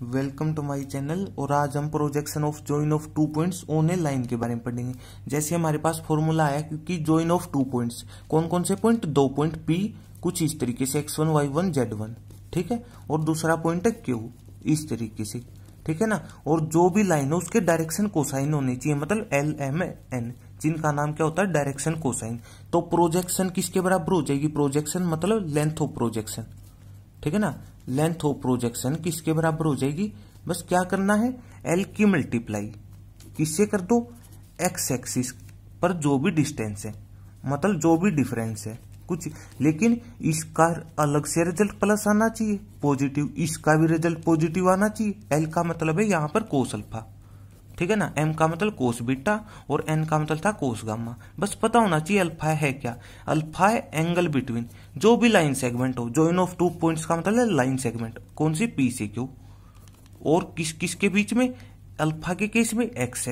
Welcome to my channel. और आज हम projection of join of 2 points on a line के बारे में पढ़ेंगे। जैसे हमारे पास फॉर्मूला आया कि जॉइन ऑफ 2 पॉइंट्स, कौन कौन से पॉइंट, 2 पॉइंट P कुछ इस तरीके से x1 y1 z1, ठीक है, और दूसरा पॉइंट है Q इस तरीके से, ठीक है ना। और जो भी लाइन है उसके डायरेक्शन कोसाइन होनी चाहिए, मतलब LMN, जिनका नाम क्या होता है डायरेक्शन कोसाइन। तो प्रोजेक्शन किसके बराबर हो जाएगी, प्रोजेक्शन मतलब लेंथ ऑफ प्रोजेक्शन, ठीक है ना। लेंथ ऑफ प्रोजेक्शन किसके बराबर हो जाएगी, बस क्या करना है, L की मल्टीप्लाई किससे कर दो, x एक्सिस पर जो भी डिस्टेंस है, मतलब जो भी डिफरेंस है कुछ, लेकिन इसका अलग से रिजल्ट प्लस आना चाहिए पॉजिटिव, इसका भी रिजल्ट पॉजिटिव आना चाहिए। L का मतलब है यहां पर कोस अल्फा, ठीक है ना, M का मतलब कोस बीटा और N का मतलब था कोस गामा। बस पता होना चाहिए अल्फा है क्या, अल्फा है एंगल बिटवीन जो भी लाइन सेगमेंट हो। जॉइन ऑफ 2 पॉइंट्स का मतलब है लाइन सेगमेंट, कौन सी, P से Q, और किस किस के बीच में, अल्फा के केस में x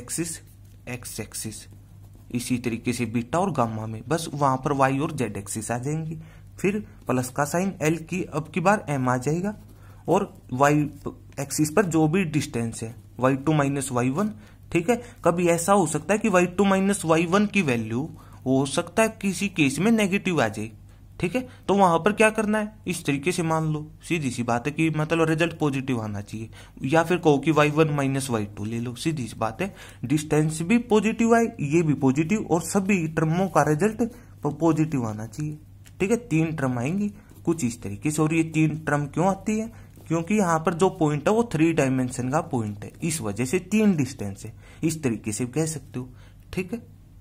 एक्सिस, इसी तरीके से बीटा और गामा में बस वहां पर y और z एक्सिस आ जाएंगी। फिर प्लस का साइन L की अब की बार M आ जाएगा, और y एक्सिस पर जो भी डिस्टेंस है y2 माइनस y1, ठीक है। कभी ऐसा हो सकता है कि y2 माइनस y1 की वैल्यू हो सकता है किसी केस में नेगेटिव आ जाए, ठीक है। तो वहां पर क्या करना है, इस तरीके से मान लो, सीधी सी बात है कि मतलब रिजल्ट पॉजिटिव आना चाहिए, या फिर कहो कि y1 माइनस y2 ले लो, सीधी सी बात है। डिस्टेंस भी पॉजिटिव आए, ये भी पॉजिटिव, और सभी टर्मों का रिजल्ट पॉजिटिव आना चाहिए, ठीक है। 3 टर्म आएंगी कुछ इस तरीके से। और ये 3 टर्म क्यों आती है, क्योंकि यहां पर जो पॉइंट है वो 3 डायमेंशन का पॉइंट है, इस वजह से 3 डिस्टेंस है, इस तरीके से कह सकते हो, ठीक है।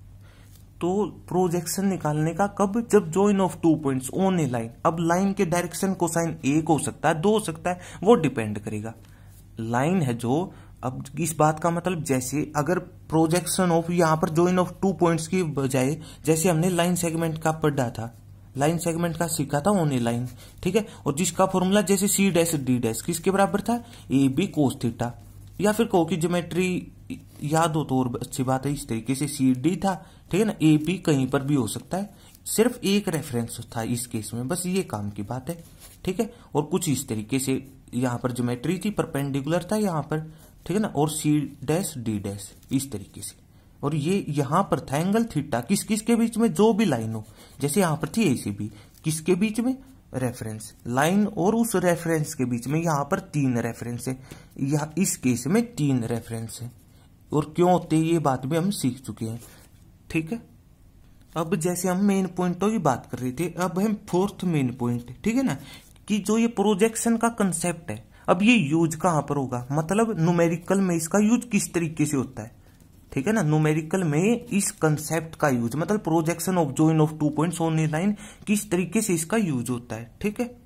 तो प्रोजेक्शन निकालने का कब, जब join of 2 points on a line. अब लाइन के डायरेक्शन कोसाइन 1 हो सकता है, 2 हो सकता है, वो डिपेंड करेगा। लाइन है जो, अब इस बात का मतलब जैसे अगर प्रोजेक्शन ऑफ यहां पर जॉइन ऑफ 2 पॉइंट्स की बजाय, जैसे हमने लाइन सेगमेंट का पढ़ा था, लाइन सेगमेंट का सीखा था ऑन ए लाइन, ठीक है, और जिसका फॉर्मूला जैसे C डैश D डैश किसके बराबर था, AB कोस थीटा, या फिर कहो कि ज्योमेट्री याद हो तो और अच्छी बात है, इस तरीके से CD था, ठीक है ना। AB कहीं पर भी हो सकता है, सिर्फ एक रेफरेंस था इस केस में, बस ये काम की बात है, ठीक है। और कुछ इस तरीके से यहाँ पर ज्योमेट्री थी, परपेंडिकुलर था यहाँ पर, ठीक है ना, और C डैश D डैश इस तरीके से, और ये यहां पर था एंगल थीटा, किस किस के बीच में, जो भी लाइन हो, जैसे यहां पर थी ACB, किसके बीच में, रेफरेंस लाइन और उस रेफरेंस के बीच में, यहां पर 3 रेफरेंस है, यह इस केस में 3 रेफरेंस है, और क्यों होते ये बात भी हम सीख चुके हैं, ठीक है। अब जैसे हम मेन पॉइंटों की बात कर रहे थे, अब हम 4th मेन पॉइंट, ठीक है ना, कि जो ये प्रोजेक्शन का कंसेप्ट है, अब ये यूज कहां पर होगा, मतलब न्यूमेरिकल में इसका यूज किस तरीके से होता है, ठीक है ना। न्यूमेरिकल में इस कंसेप्ट का यूज, मतलब projection of join of 2 points on a line, किस तरीके से इसका यूज होता है, ठीक है।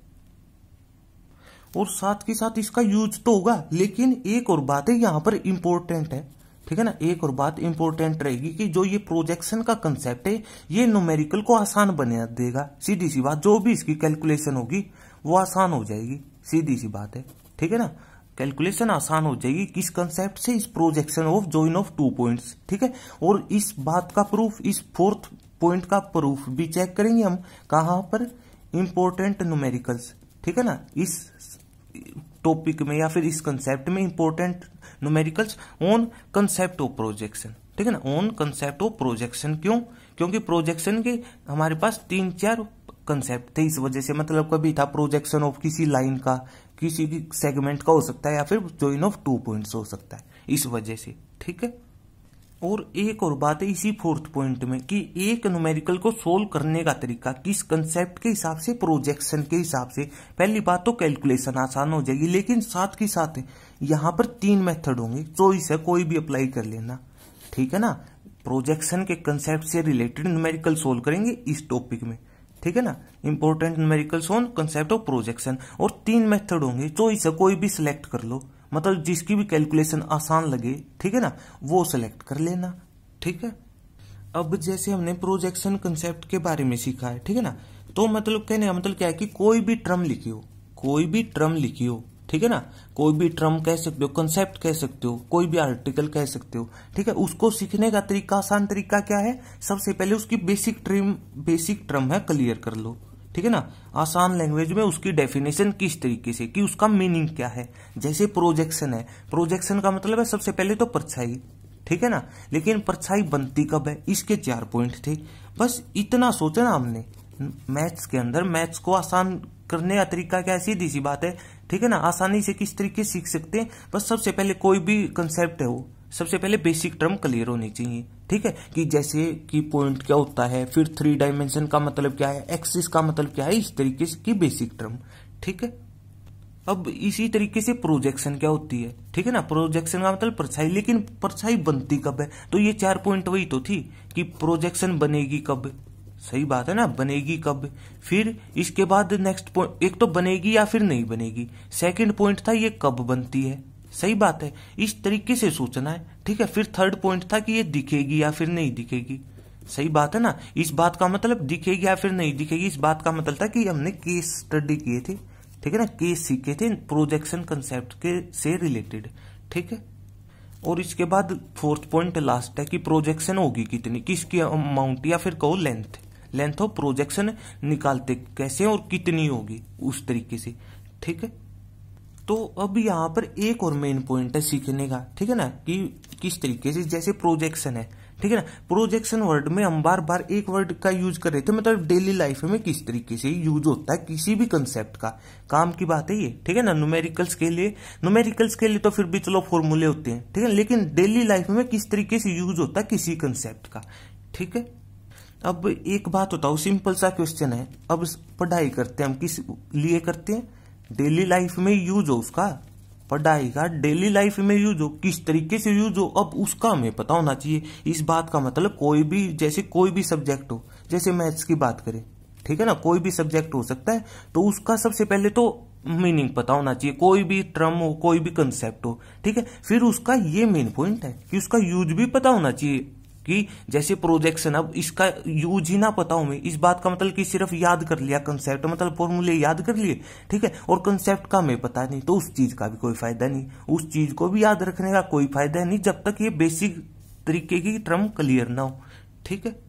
और साथ के साथ इसका यूज तो होगा, लेकिन एक और बात है यहां पर इंपॉर्टेंट है, ठीक है ना, एक और बात इंपॉर्टेंट रहेगी कि जो ये प्रोजेक्शन का कंसेप्ट है ये न्यूमेरिकल को आसान बना देगा। सीधी सी बात, जो भी इसकी कैलकुलेशन होगी वो आसान हो जाएगी, सीधी सी बात है, ठीक है ना। कैलकुलेशन आसान हो जाएगी किस कंसेप्ट से, इस projection of join of 2 points, ठीक है। और इस बात का प्रूफ, इस 4th पॉइंट का प्रूफ भी चेक करेंगे हम कहां पर, इंपॉर्टेंट न्यूमेरिकल्स, ठीक है ना, इस टॉपिक में या फिर इस कंसेप्ट में important numericals on concept of projection, ठीक है ना, ऑन कंसेप्ट ऑफ प्रोजेक्शन। क्यों, क्योंकि प्रोजेक्शन के हमारे पास 3-4 कंसेप्ट थे, इस वजह से, मतलब कभी था प्रोजेक्शन ऑफ किसी लाइन का, किसी की सेगमेंट का हो सकता है, या फिर जॉइन ऑफ 2 पॉइंट्स हो सकता है, इस वजह से, ठीक है। और एक और बात है इसी 4th पॉइंट में कि एक न्यूमेरिकल को सोल्व करने का तरीका किस कंसेप्ट के हिसाब से, प्रोजेक्शन के हिसाब से। पहली बात तो कैलकुलेशन आसान हो जाएगी, लेकिन साथ ही साथ यहां पर 3 मेथड होंगे, चॉइस है, कोई भी अप्लाई कर लेना, ठीक है ना। प्रोजेक्शन के कंसेप्ट से रिलेटेड न्यूमेरिकल सोल्व करेंगे इस टॉपिक में, ठीक है ना, important numericals on concept of projection. और 3 मेथड होंगे, चॉइस है, कोई भी सिलेक्ट कर लो, मतलब जिसकी भी कैलकुलेशन आसान लगे, ठीक है ना, वो सिलेक्ट कर लेना, ठीक है। अब जैसे हमने प्रोजेक्शन कंसेप्ट के बारे में सीखा है, ठीक है ना, तो मतलब कहने का मतलब क्या है कि कोई भी टर्म लिखी हो, कोई भी टर्म लिखी हो, ठीक है ना, कोई भी टर्म कह सकते हो, कंसेप्ट कह सकते हो, कोई भी आर्टिकल कह सकते हो, ठीक है। उसको सीखने का तरीका, आसान तरीका क्या है, सबसे पहले उसकी बेसिक टर्म है क्लियर कर लो, ठीक है ना। आसान लैंग्वेज में उसकी डेफिनेशन किस तरीके से, कि उसका मीनिंग क्या है। जैसे प्रोजेक्शन है, प्रोजेक्शन का मतलब है सबसे पहले तो परछाई, ठीक है ना। लेकिन परछाई बनती कब है, इसके 4 पॉइंट थे। बस इतना सोचना हमने मैथ्स के अंदर। मैथ्स को आसान करने का तरीका क्या है, सीधी सी बात है, ठीक है ना। आसानी से किस तरीके सीख सकते हैं, बस सबसे पहले कोई भी कंसेप्ट है वो सबसे पहले बेसिक टर्म क्लियर होनी चाहिए, ठीक है। कि जैसे कि पॉइंट क्या होता है, फिर 3 डायमेंशन का मतलब क्या है, एक्सिस का मतलब क्या है, इस तरीके से की बेसिक टर्म, ठीक है। अब इसी तरीके से प्रोजेक्शन क्या होती है, ठीक है ना। प्रोजेक्शन का मतलब परछाई, लेकिन परछाई बनती कब है, तो ये 4 पॉइंट वही तो थी कि प्रोजेक्शन बनेगी कब, सही बात है ना, बनेगी कब। फिर इसके बाद नेक्स्ट पॉइंट, एक तो बनेगी या फिर नहीं बनेगी, सेकंड पॉइंट था ये कब बनती है, सही बात है, इस तरीके से सोचना है, ठीक है। फिर थर्ड पॉइंट था कि ये दिखेगी या फिर नहीं दिखेगी, सही बात है ना। इस बात का मतलब दिखेगी या फिर नहीं दिखेगी, इस बात का मतलब था कि हमने केस स्टडी किए थे, ठीक है ना, केस सीखे थे प्रोजेक्शन कंसेप्ट के से रिलेटेड, ठीक है। और इसके बाद फोर्थ पॉइंट लास्ट है कि प्रोजेक्शन होगी कितनी, किसकी अमाउंट या फिर कहो लेंथ, लेंथ ऑफ प्रोजेक्शन निकालते कैसे और कितनी होगी उस तरीके से, ठीक है। तो अब यहाँ पर एक और मेन पॉइंट है सीखने का, ठीक है ना, कि किस तरीके से, जैसे प्रोजेक्शन है, ठीक है ना। प्रोजेक्शन वर्ड में हम बार बार एक वर्ड का यूज कर रहे थे, मतलब डेली लाइफ में किस तरीके से यूज होता है किसी भी कंसेप्ट का, काम की बात है ये, ठीक है ना। न्यूमेरिकल्स के लिए तो फिर भी चलो फॉर्मूले होते हैं, ठीक है, लेकिन डेली लाइफ में किस तरीके से यूज होता है किसी कंसेप्ट का, ठीक है। अब एक बात बताओ, सिंपल सा क्वेश्चन है, अब पढ़ाई करते हैं हम किस लिए करते हैं, डेली लाइफ में यूज हो उसका, पढ़ाई का डेली लाइफ में यूज हो, किस तरीके से यूज हो, अब उसका हमें पता होना चाहिए। इस बात का मतलब कोई भी, जैसे कोई भी सब्जेक्ट हो, जैसे मैथ्स की बात करें, ठीक है ना, कोई भी सब्जेक्ट हो सकता है, तो उसका सबसे पहले तो मीनिंग पता होना चाहिए, कोई भी टर्म हो, कोई भी कंसेप्ट हो, ठीक है। फिर उसका ये मेन पॉइंट है कि उसका यूज भी पता होना चाहिए, कि जैसे प्रोजेक्शन, अब इसका यूज ही ना पता हो, मैं इस बात का मतलब कि सिर्फ याद कर लिया कंसेप्ट, मतलब फॉर्मूले याद कर लिए, ठीक है, और कंसेप्ट का हमें पता नहीं, तो उस चीज का भी कोई फायदा नहीं, उस चीज को भी याद रखने का कोई फायदा नहीं जब तक ये बेसिक तरीके की टर्म क्लियर ना हो, ठीक है।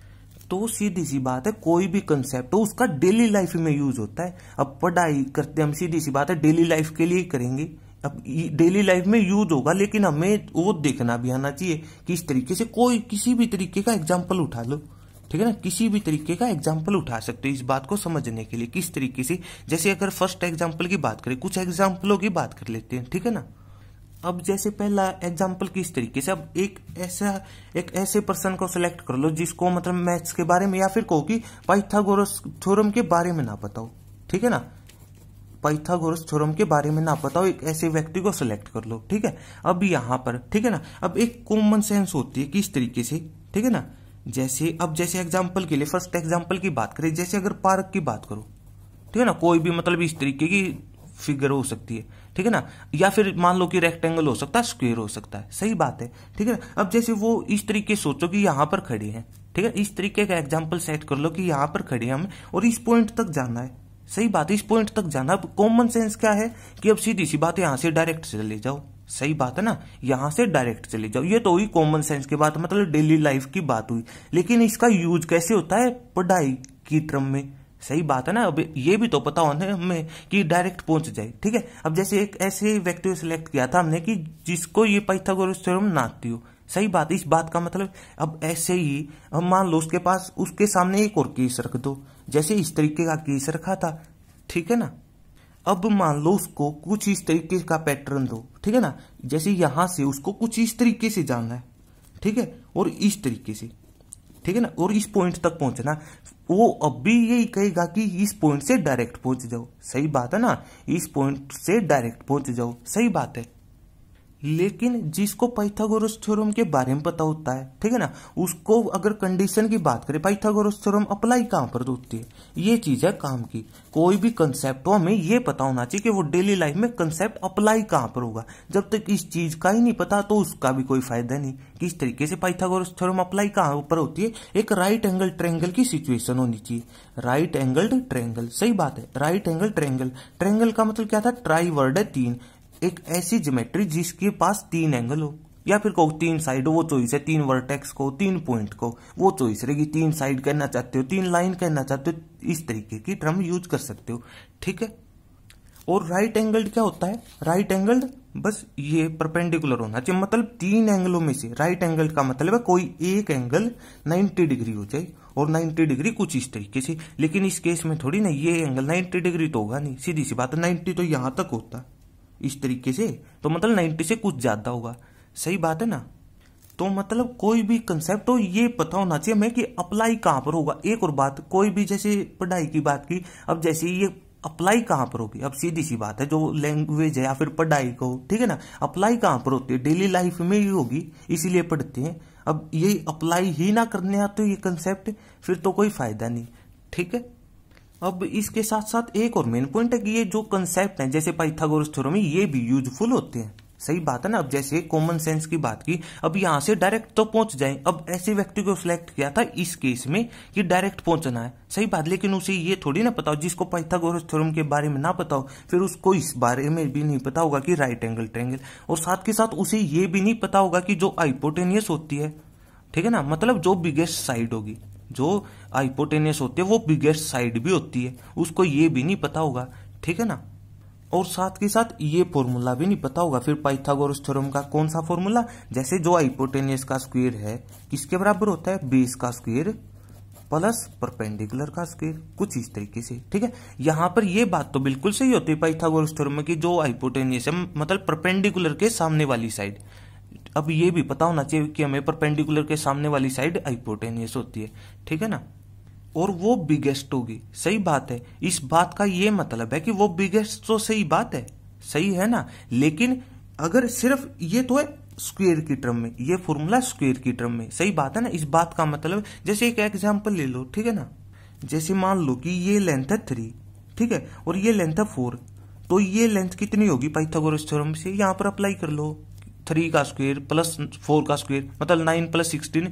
तो सीधी सी बात है, कोई भी कंसेप्ट हो उसका डेली लाइफ में यूज होता है। अब पढ़ाई करते हम, सीधी सी बात है, डेली लाइफ के लिए करेंगे, अब डेली लाइफ में यूज होगा, लेकिन हमें वो देखना भी आना चाहिए कि इस तरीके से कोई किसी भी तरीके का एग्जाम्पल उठा लो, ठीक है ना, किसी भी तरीके का एग्जाम्पल उठा सकते हो इस बात को समझने के लिए किस तरीके से। जैसे अगर फर्स्ट एग्जाम्पल की बात करें, कुछ एग्जाम्पलों की बात कर लेते हैं, ठीक है ना। अब जैसे पहला एग्जाम्पल किस तरीके से, अब एक ऐसे पर्सन को सिलेक्ट कर लो जिसको मतलब मैथ्स के बारे में या फिर कहो कि पाइथागोरस थ्योरम के बारे में ना पता हो, ठीक है ना, पाइथागोरस थ्योरम के बारे में ना पता हो, एक ऐसे व्यक्ति को सिलेक्ट कर लो, ठीक है। अब यहाँ पर, ठीक है ना, अब एक कॉमन सेंस होती है किस तरीके से, ठीक है ना। जैसे अब जैसे एग्जाम्पल के लिए फर्स्ट एग्जाम्पल की बात करें, जैसे अगर पार्क की बात करो, ठीक है ना, कोई भी मतलब इस तरीके की फिगर हो सकती है, ठीक है ना, या फिर मान लो कि रेक्टेंगल हो सकता है, स्क्वायर हो सकता है, सही बात है, ठीक है ना। अब जैसे वो इस तरीके सोचो कि यहाँ पर खड़े हैं, ठीक है, इस तरीके का एग्जाम्पल सेट कर लो कि यहाँ पर खड़े हैं हम और इस पॉइंट तक जाना है, सही बात है, इस पॉइंट तक जाना। अब कॉमन सेंस क्या है कि अब सीधी सी बात है, यहां से डायरेक्ट चले जाओ, सही बात है ना, यहां से डायरेक्ट चले जाओ, ये तो हुई कॉमन सेंस की बात, मतलब डेली लाइफ की बात हुई। लेकिन इसका यूज कैसे होता है पढ़ाई की टर्म में, सही बात है ना। अब ये भी तो पता होना हमें कि डायरेक्ट पहुंच जाए, ठीक है। अब जैसे एक ऐसे व्यक्ति को सिलेक्ट किया था हमने कि जिसको ये पाइथागोरस थ्योरम ना आती हो, सही बात, इस बात का मतलब अब ऐसे ही अब मान लो उसके पास, उसके सामने एक और केस रख दो, जैसे इस तरीके का केस रखा था, ठीक है ना। अब मान लो उसको कुछ इस तरीके का पैटर्न दो, ठीक है ना, जैसे यहां से उसको कुछ इस तरीके से जाना है, ठीक है, और इस तरीके से, ठीक है ना, और इस पॉइंट तक पहुंचना, वो अब भी यही कहेगा कि इस पॉइंट से डायरेक्ट पहुंच जाओ, सही बात है ना, इस पॉइंट से डायरेक्ट पहुंच जाओ, सही बात है। लेकिन जिसको पाइथागोरस थ्योरम के बारे में पता होता है, ठीक है ना, उसको अगर कंडीशन की बात करें, पाइथागोरस थ्योरम अप्लाई कहां पर होती है, ये चीज है काम की। कोई भी कंसेप्ट हो हमें ये पता होना चाहिए कि वो डेली लाइफ में कंसेप्ट अप्लाई कहां पर होगा। जब तक इस चीज का ही नहीं पता तो उसका भी कोई फायदा नहीं। किस तरीके से पाइथागोरस थ्योरम अप्लाई कहां पर होती है, एक राइट एंगल ट्रायंगल की सिचुएशन होनी चाहिए, राइट एंगल ट्रायंगल, सही बात है, राइट एंगल ट्रायंगल। ट्रायंगल का मतलब क्या था, ट्राई वर्ड है 3, एक ऐसी ज्योमेट्री जिसके पास 3 एंगल हो, या फिर कहो 3 साइड, वो चॉइस है, 3 वर्टेक्स को, 3 पॉइंट को, वो चॉइस रहेगी। 3 साइड कहना चाहते हो, 3 लाइन कहना चाहते हो, इस तरीके की टर्म यूज कर सकते हो, ठीक है। और राइट एंगल्ड क्या होता है? राइट एंगल्ड बस ये परपेंडिकुलर होना चाहिए, मतलब 3 एंगलों में से राइट एंगल का मतलब है कोई एक एंगल 90 डिग्री हो जाए, और 90 डिग्री कुछ इस तरीके से। लेकिन इस केस में थोड़ी ना ये एंगल 90 डिग्री तो होगा नहीं, सीधी सी बात है, 90 तो यहां तक होता इस तरीके से, तो मतलब 90 से कुछ ज्यादा होगा, सही बात है ना। तो मतलब कोई भी कंसेप्ट हो ये पता होना चाहिए हमें कि अप्लाई कहां पर होगा। एक और बात, कोई भी जैसे पढ़ाई की बात की, अब जैसे ये अप्लाई कहां पर होगी, अब सीधी सी बात है, जो लैंग्वेज है या फिर पढ़ाई को, ठीक है ना, अप्लाई कहां पर होती है? डेली लाइफ में ही होगी, इसीलिए पढ़ते हैं। अब ये अप्लाई ही ना करने आते ये कंसेप्ट, फिर तो कोई फायदा नहीं, ठीक है। अब इसके साथ साथ एक और मेन पॉइंट है कि ये जो कंसेप्ट है जैसे पाइथागोरस थ्योरम, ये भी यूजफुल होते हैं, सही बात है ना। अब जैसे कॉमन सेंस की बात की, अब यहां से डायरेक्ट तो पहुंच जाए, अब ऐसे व्यक्ति को सिलेक्ट किया था इस केस में कि डायरेक्ट पहुंचना है, सही बात, लेकिन उसे ये थोड़ी ना पता हो, जिसको पाइथागोरस थ्योरम के बारे में ना पता हो, फिर उसको इस बारे में भी नहीं पता होगा कि राइट एंगल ट्रायंगल, और साथ के साथ उसे ये भी नहीं पता होगा कि जो हाइपोटेनियस होती है, ठीक है ना, मतलब जो बिगेस्ट साइड होगी, जो हाइपोटेनियस होती है वो बिगेस्ट साइड भी होती है, उसको ये भी नहीं पता होगा, ठीक है ना। और साथ के साथ ये फॉर्मूला भी नहीं पता होगा फिर पाइथागोरस थ्योरम का। कौन सा फॉर्मूला? जैसे जो हाइपोटेनियस का स्क्वायर है किसके बराबर होता है? बेस का स्क्वायर प्लस परपेंडिकुलर का स्क्वायर, कुछ इस तरीके से, ठीक है। यहां पर ये बात तो बिल्कुल सही होती है पाइथागोरस थ्योरम में कि जो हाइपोटेनियस है मतलब परपेंडिकुलर के सामने वाली साइड, अब ये भी पता होना चाहिए कि हमें परपेंडिकुलर के सामने वाली साइड हाइपोटेनियस होती है, ठीक है ना, और वो बिगेस्ट होगी, सही बात है। इस बात का ये मतलब है कि वो बिगेस्ट तो सही बात है, सही है ना, लेकिन अगर सिर्फ ये तो है स्क्वायर की टर्म में, ये फॉर्मूला स्क्वायर की टर्म में, सही बात है ना। इस बात का मतलब जैसे एक एग्जांपल ले लो, ठीक है ना, जैसे मान लो कि ये लेंथ है 3, ठीक है, और ये लेंथ है 4, तो ये लेंथ कितनी होगी पाइथागोरस थ्योरम से? यहां पर अप्लाई कर लो, 3 का स्क्वायर प्लस 4 का स्क्वायर, मतलब 9 प्लस 16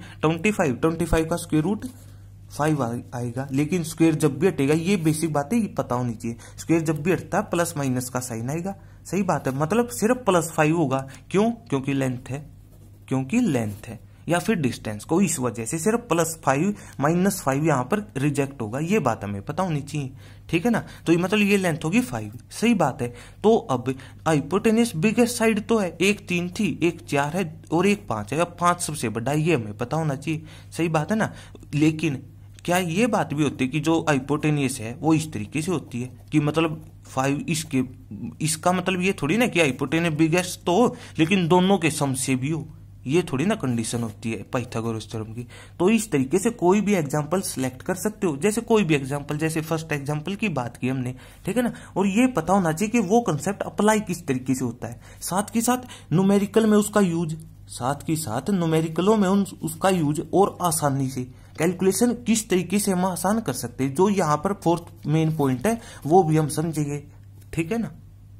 25 का स्क्वायर रूट 5 आएगा। लेकिन स्क्वायर जब भी हटेगा, ये बेसिक बात है, ये पता होनी चाहिए, स्क्वायर जब भी हटता है प्लस माइनस का साइन आएगा, सही बात है, मतलब सिर्फ +5 होगा। क्यों? क्योंकि लेंथ है, क्योंकि लेंथ है, या फिर डिस्टेंस को, इस वजह से सिर्फ +5 -5 यहां पर रिजेक्ट होगा, ये बात हमें पता होनी चाहिए, ठीक है ना। तो ये मतलब ये लेंथ होगी 5, सही बात है। तो अब हाइपोटेनियस बिगेस्ट साइड तो है, एक 3 थी, एक 4 है और एक 5 है, अब 5 सबसे बड़ा, ये हमें पता होना चाहिए, सही बात है ना। लेकिन क्या ये बात भी होती है कि जो हाइपोटेनियस है वो इस तरीके से होती है कि मतलब 5 इसके, इसका मतलब ये थोड़ी ना कि हाइपोटेनियस बिगेस्ट तो हो लेकिन दोनों के सम से भी हो, ये थोड़ी ना कंडीशन होती है पाइथागोरस थ्योरम की। तो इस तरीके से कोई भी एग्जांपल सिलेक्ट कर सकते हो, जैसे कोई भी एग्जांपल, जैसे फर्स्ट एग्जांपल की बात की हमने, ठीक है ना। और ये पता होना चाहिए कि वो कंसेप्ट अप्लाई किस तरीके से होता है, साथ के साथ न्यूमेरिकल में उसका यूज, साथ के साथ न्यूमेरिकलों में उसका यूज, और आसानी से कैलकुलेशन किस तरीके से हम आसान कर सकते हैं, जो यहाँ पर फोर्थ मेन पॉइंट है वो भी हम समझेंगे, ठीक है ना।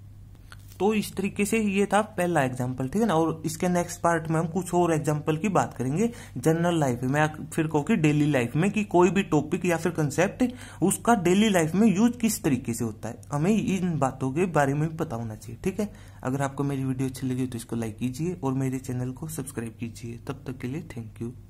तो इस तरीके से ये था पहला एग्जाम्पल, ठीक है ना। और इसके नेक्स्ट पार्ट में हम कुछ और एग्जाम्पल की बात करेंगे जनरल लाइफ में, फिर कहो कि डेली लाइफ में, कि कोई भी टॉपिक या फिर कंसेप्ट उसका डेली लाइफ में यूज किस तरीके से होता है, हमें इन बातों के बारे में भी पता होना चाहिए, ठीक है। अगर आपको मेरी वीडियो अच्छी लगी तो इसको लाइक कीजिए और मेरे चैनल को सब्सक्राइब कीजिए। तब तक के लिए थैंक यू।